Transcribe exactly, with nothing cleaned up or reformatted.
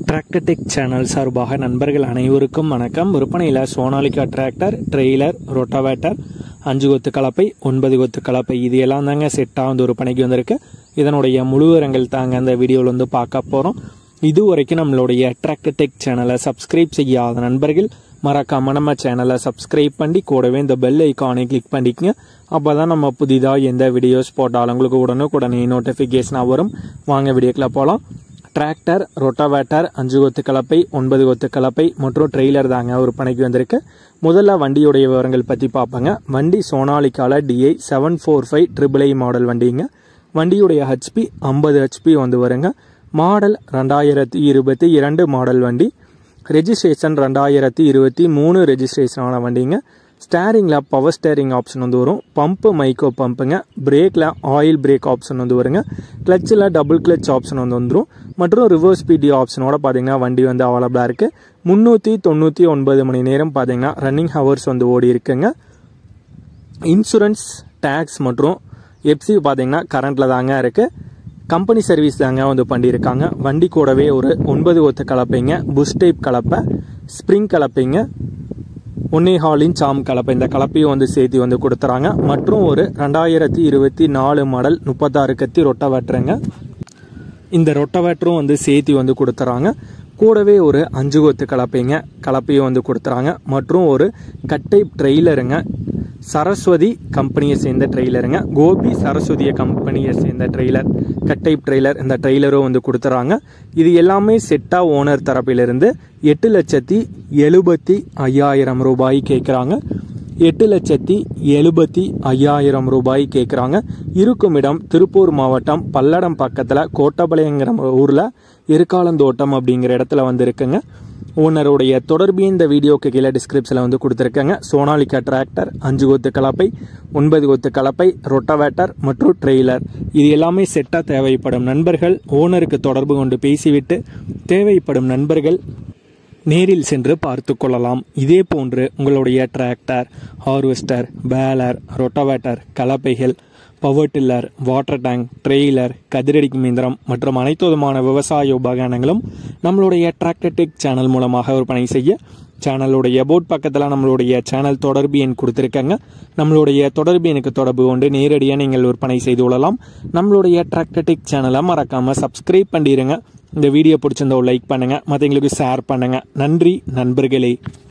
Tractor tech channel சார்பாக நண்பர்கள் அனைவருக்கும் வணக்கம். விற்பனையில் சோனாலிகா டிராக்டர், ட்ரெய்லர், ரொட்டாவேட்டர், அஞ்சு கொத்து கலப்பை, ஒன்பது கொத்து கலப்பை இது எல்லாம் தாங்க செட்டாக வந்து விற்பனைக்கு வந்திருக்கு. இதனுடைய முழு விவரங்கள் தாங்க அந்த வீடியோவில் வந்து பார்க்க போகிறோம். இது வரைக்கும் நம்மளுடைய டிராக்டர் டெக் சேனலை சப்ஸ்கிரைப் செய்யாத நண்பர்கள் மறக்காம நம்ம சேனலை சப்ஸ்கிரைப் பண்ணி கூடவே இந்த பெல் ஐக்கானை கிளிக் பண்ணிக்கங்க. அப்போ தான் நம்ம புதிதாக எந்த வீடியோஸ் போட்டாலும் உங்களுக்கு உடனுக்குடனே நோட்டிஃபிகேஷனாக வரும். வாங்க வீடியோக்குள்ள போகலாம். டிராக்டர், ரொட்டாவேட்டர், அஞ்சு கொத்து கலப்பை, ஒன்பது கொத்து கலப்பை மற்றும் ட்ரெய்லர் தாங்க விற்பனைக்கு வந்திருக்கு. முதல்ல வண்டியுடைய விவரங்கள் பற்றி பார்ப்பாங்க. வண்டி சோனாலிகால DI seven four five triple I model வண்டிங்க. வண்டியுடைய ஹெச்பி ஐம்பது ஹெச்பி வந்து வருங்க. மாடல் ரெண்டாயிரத்தி இருபத்தி இரண்டு மாடல் வண்டி. ரெஜிஸ்ட்ரேஷன் ரெண்டாயிரத்தி இருபத்தி மூணு ரெஜிஸ்ட்ரேஷனான வண்டிங்க. ஸ்டேரிங்கில் பவர் ஸ்டேரிங் ஆப்ஷன் வந்து வரும். பம்பு மைக்கோ பம்புங்க. பிரேக்கில் ஆயில் பிரேக் ஆப்ஷன் வந்து வருங்க. கிளச்சில் டபுள் கிளச் ஆப்ஷன் வந்து வந்துடும். மற்றும் ரிவர்ஸ் ஸ்பீடி ஆப்ஷனோட பார்த்தீங்கன்னா வண்டி வந்து அவைலபிளாக இருக்குது. முந்நூற்றி தொண்ணூற்றி ஒன்பது மணி நேரம் பார்த்தீங்கன்னா ரன்னிங் ஹவர்ஸ் வந்து ஓடி இருக்குங்க. இன்சூரன்ஸ், டேக்ஸ் மற்றும் எப்சி பார்த்தீங்கன்னா கரண்ட்டில் தாங்க இருக்குது. கம்பெனி சர்வீஸ் தாங்க வந்து பண்ணியிருக்காங்க. வண்டி கூடவே ஒரு ஒன்பது ஒத்து கலப்பைங்க, புஷ் டைப் கலப்பை, ஸ்ப்ரிங் கலப்பைங்க, ஒன்னே ஹாலின் சாம் கலப்பை இந்த கலப்பையும் வந்து சேர்த்து வந்து கொடுத்துறாங்க. மற்றும் ஒரு ரெண்டாயிரத்தி இருபத்தி நாலு மாடல் முப்பத்தாறு கத்தி ரொட்டாவேட்டருங்க. இந்த ரொட்டாவேட்டரும் வந்து சேர்த்து வந்து கொடுத்துறாங்க. கூடவே ஒரு அஞ்சு கொத்து கலப்பைங்க கலப்பையும் வந்து கொடுத்துறாங்க. மற்றும் ஒரு கட்டை ட்ரெய்லருங்க. சரஸ்வதி கம்பெனியை சேர்ந்த ட்ரெய்லருங்க. கோபி சரஸ்வதிய கம்பெனியை சேர்ந்த ட்ரெய்லர், கட்டை ட்ரெய்லர் இந்த ட்ரெய்லரும் வந்து கொடுத்துறாங்க. இது எல்லாமே செட்டா ஓனர் தரப்பிலிருந்து எட்டு லட்சத்தி எழுபத்தி ஐயாயிரம் ரூபாய் கேட்குறாங்க. எட்டு லட்சத்தி எழுபத்தி ஐயாயிரம் ரூபாய் கேட்குறாங்க. இருக்கும் இடம் திருப்பூர் மாவட்டம் பல்லடம் பக்கத்தில் கோட்டபாளையங்கிற ஊரில் எருக்காலந்தோட்டம் அப்படிங்கிற இடத்துல வந்து இருக்குங்க. ஓனருடைய தொடர்பு இந்த வீடியோக்கு கீழே டிஸ்கிரிப்ஷனில் வந்து கொடுத்துருக்காங்க. சோனாலிகா டிராக்டர், அஞ்சு கொத்து கலப்பை, ஒன்பது கொத்து கலப்பை, ரொட்டாவேட்டர் மற்றும் ட்ரெய்லர் இது எல்லாமே செட்டாக தேவைப்படும் நண்பர்கள் ஓனருக்கு தொடர்பு கொண்டு பேசிவிட்டு தேவைப்படும் நண்பர்கள் நேரில் சென்று பார்த்து கொள்ளலாம். இதே போன்று உங்களுடைய டிராக்டர், ஹார்வெஸ்டர், பேலர், ரொட்டாவேட்டர், கலப்பைகள், power tiller, water tank, trailer, கதிரடிக்கும் இயந்திரம் மற்றும் அனைத்து விதமான விவசாய உபகரணங்களும் நம்மளுடைய டிராக்டர் டெக் சேனல் மூலமாக விற்பனை செய்ய சேனலுடைய போர்ட் பக்கத்தில் நம்மளுடைய சேனல் தொடர்பு எண் கொடுத்துருக்காங்க. நம்மளுடைய தொடர்பு எண்ணுக்கு தொடர்பு கொண்டு நேரடியாக நீங்கள் விற்பனை செய்து கொள்ளலாம். நம்மளுடைய டிராக்டர் டெக் சேனலை மறக்காமல் சப்ஸ்கிரைப் பண்ணிடுங்க. இந்த வீடியோ பிடிச்சிருந்தோ லைக் பண்ணுங்கள், மற்றவங்களுக்கு ஷேர் பண்ணுங்கள். நன்றி நண்பர்களே.